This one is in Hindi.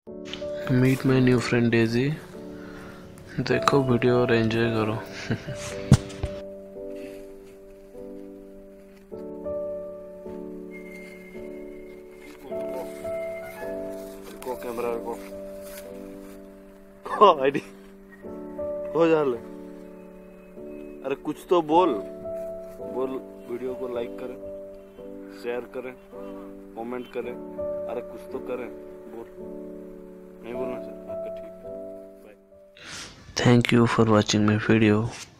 Meet my new friend Daisy. देखो वीडियो और एंजॉय करो। को कैमरा को आईडी हो जा ले। अरे कुछ तो बोल वीडियो को लाइक करें, शेयर करें, कमेंट करें। अरे कुछ तो करें, बोल। नहीं बोलना चाहता? ठीक है, bye. Thank you for watching my video.